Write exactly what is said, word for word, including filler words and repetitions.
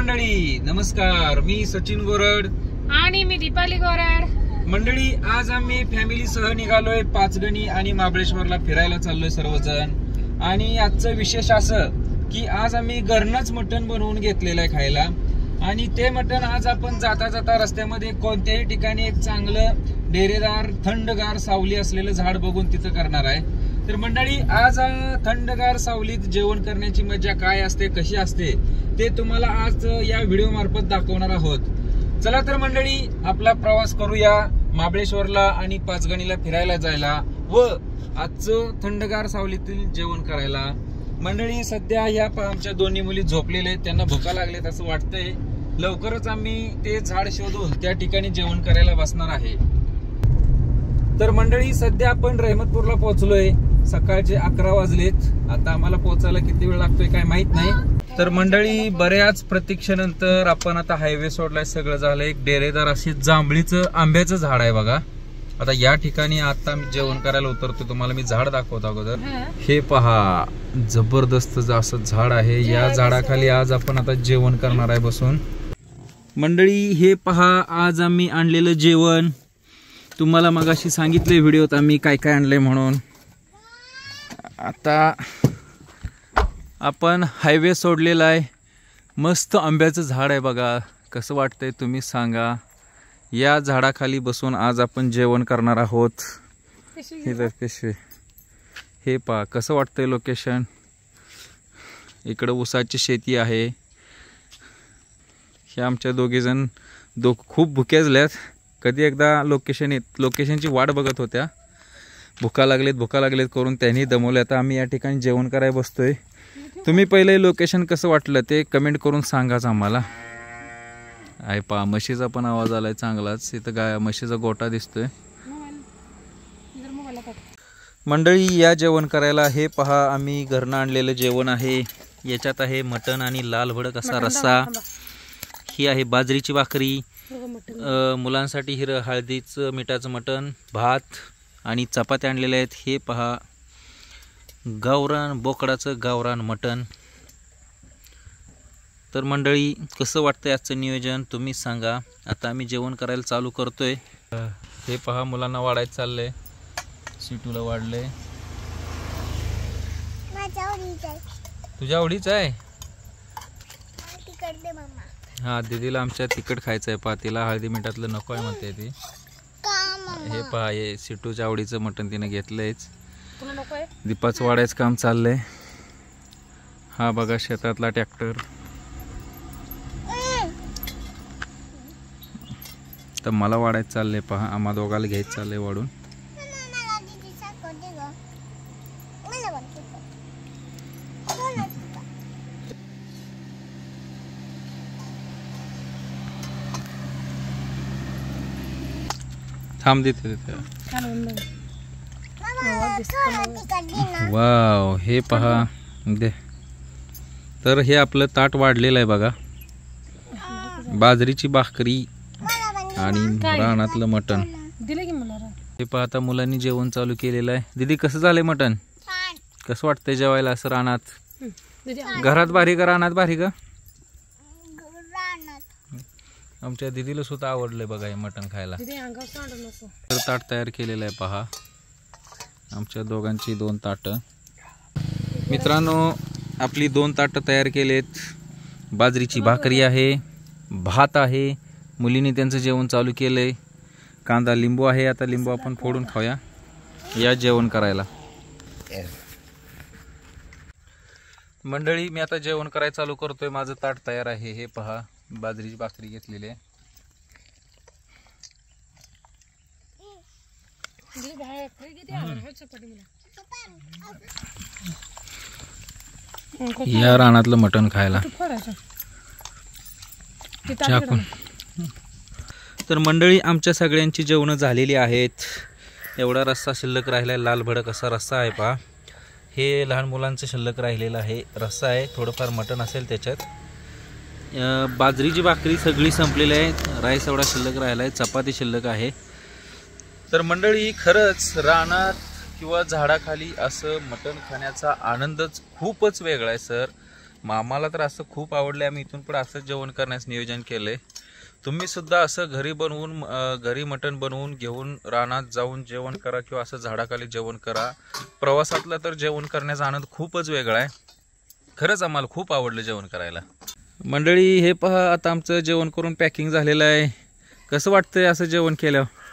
मंडळी नमस्कार, मी सचिन गोरड आणि मी दीपाली गोरड। मंडळी आज आम्ही फॅमिली सह निघालोय पाचगणी आणि महाबळेश्वरला फिरायला चाललोय सर्वजण। आणि आजचं विशेष असं की आज आम्ही घरनंच मटण बनवून घेतलेलं आहे खायला। आणि ते मटण आज आपण जाता जाता रस्त्यामध्ये कोणत्याही ठिकाणी एक चांगलं डेरेदार थंडगार सावली असलेलं झाड बघून तिथं करणार आहे। तर मंडळी आज थंडगार सावलीत जेवण करण्याची मजा काय असते, कशी असते ते तुम्हाला आज या व्हिडिओ मार्फत दाखवणार आहोत। चला तर मंडळी आपला प्रवास करूया महाबळेश्वरला आणि पाचगणीला फिरायला जायला व आजचं थंडगार सावलीतील जेवण करायला। मंडळी सध्या या आमच्या दोन्ही मुली झोपलेल्या आहेत, त्यांना भुका लागलेत असं वाटतंय। लवकरच आम्ही ते झाड शोधून त्या ठिकाणी जेवण करायला बसणार आहे। तर मंडळी सध्या आपण रहमतपूरला पोहोचलोय, सकाळचे अकरा वाजलेत। आता आम्हाला पोहोचायला किती वेळ लागतोय काय माहित नाही। तर मंडळी बऱ्याच प्रतीक्षेनंतर आपण आता हायवे सोडलाय, सगळं झालं। एक डेरेदार अशी जांभळीचं आंब्याचं झाड आहे बघा। आता या ठिकाणी आता मी जेवण करायला उतरतो, तुम्हाला मी झाड दाखवतो अगोदर। हे पहा जबरदस्त असं झाड आहे, या झाडाखाली आज आपण आता जेवण करणार आहे बसून। मंडळी हे पहा आज आम्ही आणलेलं जेवण, तुम्हाला मगाशी सांगितले व्हिडिओत आम्ही काय काय आणले म्हणून। आता आपण हायवे सोडलेला आहे, मस्त आंब्याचं झाड आहे बघा, कसं वाटतंय तुम्ही सांगा। या झाडाखाली बसून आज आपण जेवण करणार आहोत। हे पिशवी हे पहा कसं वाटतंय लोकेशन। इकडं ऊसाची शेती आहे। हे आमच्या दोघे जण दो खूप भुक्याजल्यात, कधी एकदा लोकेशन येत लोकेशनची वाट बघत होत्या। भुका लागलेत भुका लागलेत करून त्यांनी दमवले। आता आम्ही या ठिकाणी जेवण करायला बसतोय। तुम्ही पहिले लोकेशन कसं वाटलं ते कमेंट करून सांगाच आम्हाला। आहे पहा म्हशीचा पण आवाज आलाय चांगलाच, इथं गाय म्हशीचा गोटा दिसतोय। मंडळी या जेवण करायला हे पहा आम्ही घरनं आणलेलं जेवण आहे। याच्यात आहे मटण आणि लाल भडक असा रस्सा, ही आहे बाजरीची भाकरी, मुलांसाठी हिर हळदीचं मिठाचं मटण, भात आणि चपात्या आणलेल्या आहेत। हे पहा गावरान बोकडाचं गावरान मटण। तर मंडळी कसं वाटतंय आजचं नियोजन तुम्ही सांगा। आता आम्ही जेवण करायला चालू करतोय। हे पहा मुलांना वाढायचं चाललंय, सिटूला वाढलंय। तुझ्या आवडीच आहे हा, दीदीला आमच्या तिखट खायचं आहे, पहा तिला हळदी मिठातलं नको आहे म्हणते ती। हे पहा हे सिटूच्या आवडीचं मटण तिने घेतलंयच। दीपाचं वाढायचं काम चाललंय। हा बघा शेतातला ट्रॅक्टर। तर मला वाढायचं चाललंय पहा, आम्हा दोघाला घ्यायचं चाललंय वाढून। थांब देते देते वाव हे पहा दे। तर हे आपलं ताट वाढलेलं आहे बघा, बाजरीची भाकरी आणि रानातलं मटण। हे पहा आता मुलांनी जेवण चालू केलेलं आहे। दीदी कसं झालंय मटण, कसं वाटतंय जेवायला असं रानात? घरात भारी का रानात भारी का? आमच्या दीदीला सुद्धा आवडलंय बघा हे मटण खायला। तर ताट तयार केलेलं आहे पहा, आमच्या दोघांची दोन ताट। मित्रांनो आपली दोन ताट तयार केलेत, बाजरीची भाकरी आहे, भात आहे, मुलीने त्यांचं जेवण चालू केलंय, कांदा लिंबू आहे। आता लिंबू आपण फोडून खाऊया या जेवण करायला। मंडळी मी आता जेवण करायला चालू करतोय, माझं ताट तयार आहे। हे पहा बाजरीची भाकरी घेतलेली आहे। या रानातलं मटण खायला चाकून। तर मंडळी आमच्या सगळ्यांची जेवणं झालेली आहेत। एवढा रस्सा शिल्लक राहिलाय, लाल भडक असा रस्सा आहे पहा। हे लहान मुलांचं शिल्लक राहिलेलं आहे रस्सा आहे, थोडंफार मटण असेल त्याच्यात। बाजरीची भाकरी सगळी संपलेली आहे, राईस एवढा शिल्लक राहिला आहे, चपाती शिल्लक आहे। तर मंडळी खरंच रानात किंवा झाडाखाली असं मटण खाण्याचा आनंदच खूपच वेगळा आहे सर। मग आम्हाला तर असं खूप आवडलं, आम्ही इथून पण असं जेवण करण्यास नियोजन केलंय. तुम्ही सुद्धा असं घरी बनवून अं, घरी मटण बनवून घेऊन रानात जाऊन जेवण करा किंवा असं झाडाखाली जेवण करा. प्रवासातलं तर जेवण करण्याचा आनंद खूपच वेगळा आहे. खरंच आम्हाला खूप आवडलं जेवण करायला. मंडळी हे पहा, आता आमचं जेवण करून पॅकिंग झालेलं आहे. कसं वाटतंय असं जेवण केल्यावर?